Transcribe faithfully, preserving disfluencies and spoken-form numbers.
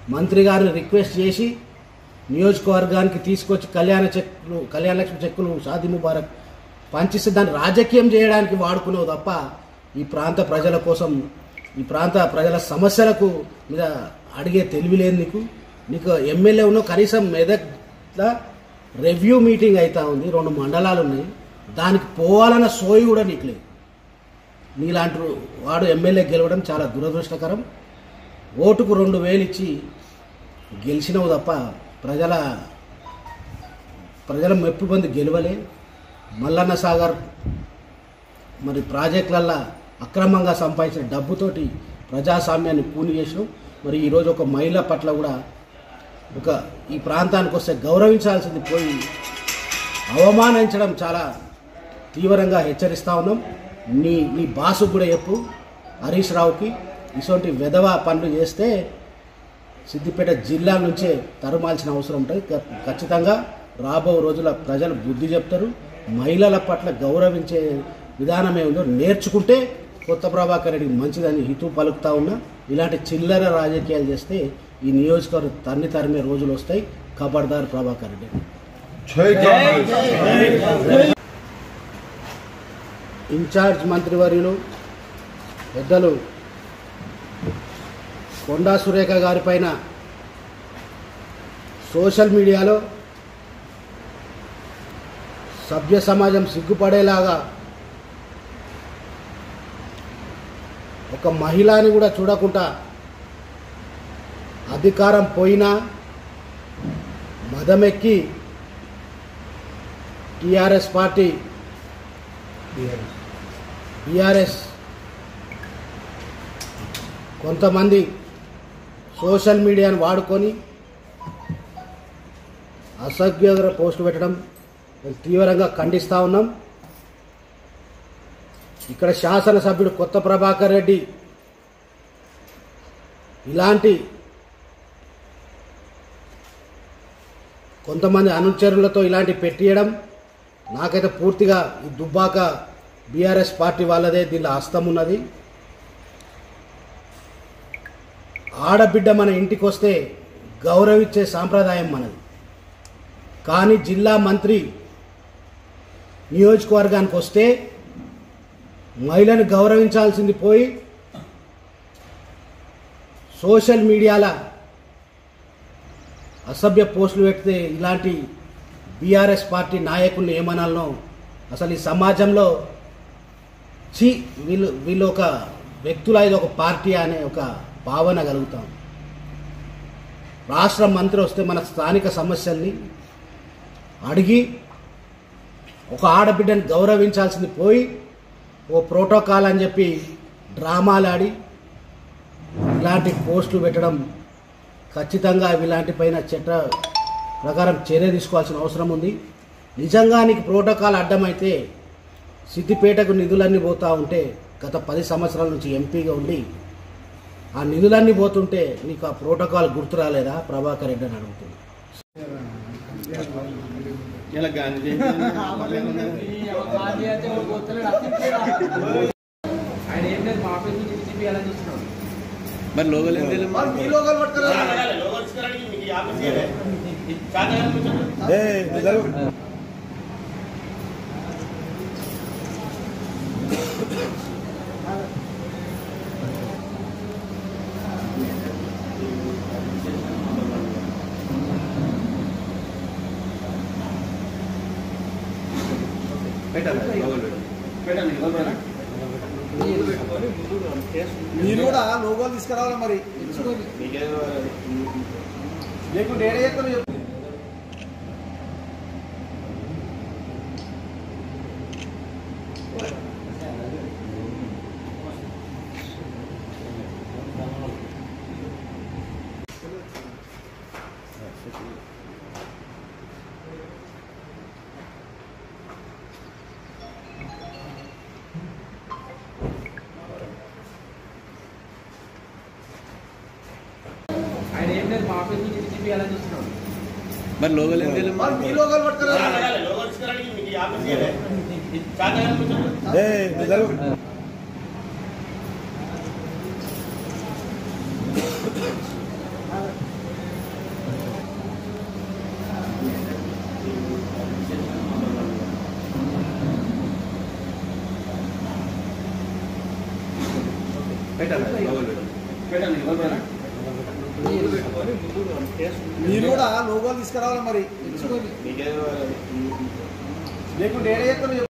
మంత్రి గారిని రిక్వెస్ట్ చేసి నియోజకవర్గానికి తీసుకొచ్చి కళ్యాణ చెక్కులు కళ్యాణ లక్ష్మి చెక్కులు షాదీ ముబారక్ పంచిస్తే దాన్ని రాజకీయం చేయడానికి వాడుకున్నావు తప్ప ఈ ప్రాంత ప్రజల కోసం ఈ ప్రాంత ప్రజల సమస్యలకు మీద అడిగే తెలివి లేదు నీకు. నీకు ఎమ్మెల్యే ఉన్నావు, కనీసం మెదక్లో రివ్యూ మీటింగ్ అవుతా ఉంది, రెండు మండలాలు ఉన్నాయి, దానికి పోవాలన్న సోయి కూడా నీకు లేదు. నీలాంటి వాడు ఎమ్మెల్యే గెలవడం చాలా దురదృష్టకరం. ఓటుకు రెండు వేలు ఇచ్చి గెలిచినవు తప్ప ప్రజల ప్రజల మెప్పు పొంది గెలవలే. మల్లన్న సాగర్ మరి ప్రాజెక్టులల్లో అక్రమంగా సంపాదించిన డబ్బుతోటి ప్రజాస్వామ్యాన్ని కూని చేసినావు. మరి ఈరోజు ఒక మహిళ పట్ల కూడా ఒక ఈ ప్రాంతానికి వస్తే గౌరవించాల్సింది పోయి అవమానించడం చాలా తీవ్రంగా హెచ్చరిస్తూ ఉన్నాం. నీ నీ బాసు కూడా చెప్పు హరీష్ రావుకి, ఇటువంటి వెధవ పనులు చేస్తే సిద్దిపేట జిల్లా నుంచే తరుమాల్సిన అవసరం ఉంటుంది. ఖచ్చితంగా రాబో రోజుల ప్రజలు బుద్ధి చెప్తారు. మహిళల పట్ల గౌరవించే విధానం ఏముందో నేర్చుకుంటే కొత్త ప్రభాకర్ రెడ్డికి మంచిదని హితూ పలుకుతా ఉన్నా. ఇలాంటి చిల్లర రాజకీయాలు చేస్తే ఈ నియోజకవర్గం తన్ని తరిమే రోజులు వస్తాయి. ఖబర్దార్ ప్రభాకర్ రెడ్డి. ఇన్ఛార్జ్ మంత్రివర్యులు పెద్దలు కొండా సురేఖ గారి పైన సోషల్ మీడియాలో సభ్య సమాజం సిగ్గుపడేలాగా ఒక మహిళని కూడా చూడకుండా అధికారం పోయినా మదమెక్కి టీఆర్ఎస్ పార్టీ బీఆర్ఎస్ కొంతమంది సోషల్ మీడియాను వాడుకొని అసభ్యంగా పోస్టులు పెట్టడం తీవ్రంగా ఖండిస్తూ ఉన్నాం. ఇక్కడ శాసనసభ్యుడు కొత్త ప్రభాకర్ రెడ్డి ఇలాంటి కొంతమంది అనుచరులతో ఇలాంటి పెట్టియడం నాకైతే పూర్తిగా ఈ దుబ్బాక బీఆర్ఎస్ పార్టీ వాళ్ళదే దీనిలో హస్తం ఉన్నది. ఆడబిడ్డ మన ఇంటికి వస్తే గౌరవించే సాంప్రదాయం మనది. కానీ జిల్లా మంత్రి నియోజకవర్గానికి వస్తే మహిళను గౌరవించాల్సింది పోయి సోషల్ మీడియాలో అసభ్య పోస్టులు పెడితే ఇలాంటి బీఆర్ఎస్ పార్టీ నాయకుల్ని ఏమనాలనో అసలు ఈ సమాజంలో చి వీళ్ళు వీళ్ళు ఒక వ్యక్తుల ఇది ఒక పార్టీ అనే ఒక భావన కలుగుతాం. రాష్ట్ర మంత్రి వస్తే మన స్థానిక సమస్యల్ని అడిగి ఒక ఆడబిడ్డని గౌరవించాల్సింది పోయి ఓ ప్రోటోకాల్ అని చెప్పి డ్రామాలు ఆడి ఇలాంటి పోస్టులు పెట్టడం ఖచ్చితంగా ఇలాంటి పైన చట్ట ప్రకారం చర్య తీసుకోవాల్సిన అవసరం ఉంది. నిజంగా నీకు ప్రోటోకాల్ అడ్డమైతే సిద్దిపేటకు నిధులన్నీ పోతూ ఉంటే గత పది సంవత్సరాల నుంచి ఎంపీగా ఉండి ఆ నిధులన్నీ పోతుంటే నీకు ఆ ప్రోటోకాల్ గుర్తు రాలేదా ప్రభాకర్ రెడ్డి అని అడుగుతుంది. మరి లోగల్ ఏం తెలియదు మీరు కూడా లోగోలు తీసుకురావాలి. మరి లేకుంటే ఏడ చెప్తాను చెప్పు. మరి లోగల్ ఏం తెలియదు మీ లోగోలు పట్టుకురా. పెట్టాలి లోగోలు పెట్టండి మీరు కూడా లోగోలు తీసుకురావాలి మరి లేకుంటే ఏడ చేస్తారో చెప్పు.